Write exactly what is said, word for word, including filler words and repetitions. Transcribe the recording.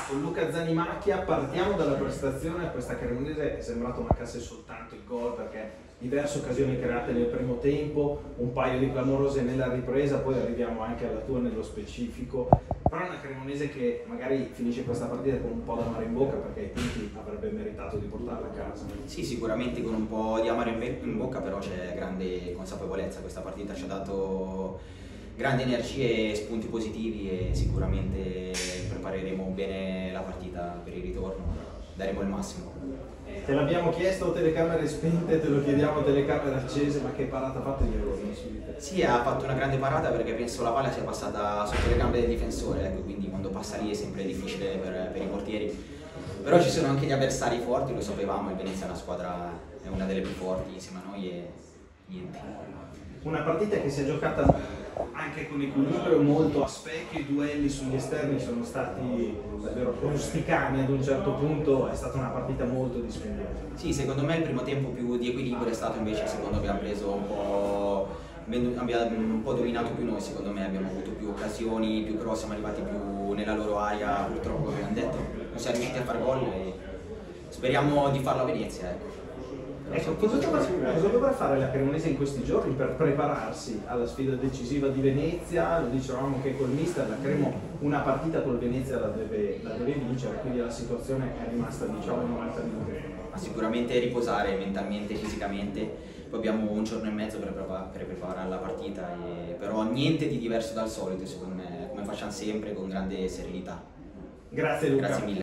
con Luca Zanimacchia. Partiamo dalla prestazione. Questa Cremonese è sembrato mancasse soltanto il gol, perché diverse occasioni create nel primo tempo, un paio di clamorose nella ripresa, poi arriviamo anche alla tua nello specifico. Però è una Cremonese che magari finisce questa partita con un po' d'amaro in bocca, perché ai tempi avrebbe meritato di portarla a casa. Sì, sicuramente con un po' di amaro in, in bocca, però c'è grande consapevolezza. Questa partita ci ha dato grandi energie e spunti positivi e sicuramente prepareremo bene la partita per il ritorno, daremo il massimo. Te l'abbiamo chiesto telecamere spente, te lo chiediamo telecamere accese, ma che parata ha fatto il Verona su di te? Sì, ha fatto una grande parata perché penso la palla sia passata sotto le gambe del difensore, ecco, quindi quando passa lì è sempre difficile per, per i portieri. Però ci sono anche gli avversari forti, lo sapevamo, il Venezia è una squadra, è una delle più forti insieme a noi e niente. Una partita che si è giocata anche con equilibrio, molto a specchio, i duelli sugli esterni sono stati davvero rusticani ad un certo punto, è stata una partita molto dispendiosa. Sì, secondo me il primo tempo più di equilibrio è stato invece il secondo, abbiamo preso un po', abbiamo un po' dominato più noi, secondo me abbiamo avuto più occasioni, più cross, siamo arrivati più nella loro area, purtroppo come abbiamo detto, non siamo riusciti a fare gol e speriamo di farlo a Venezia. Ecco. Ecco, cosa dovrà, cosa dovrà fare la Cremonese in questi giorni per prepararsi alla sfida decisiva di Venezia? Lo dicevamo anche col mister, la Cremo una partita col Venezia la deve, la deve vincere, quindi la situazione è rimasta, diciamo, novanta minuti. Ma sicuramente riposare mentalmente e fisicamente, poi abbiamo un giorno e mezzo per, per preparare la partita, e, però niente di diverso dal solito secondo me, come facciamo sempre, con grande serenità. Grazie Luca. Grazie mille.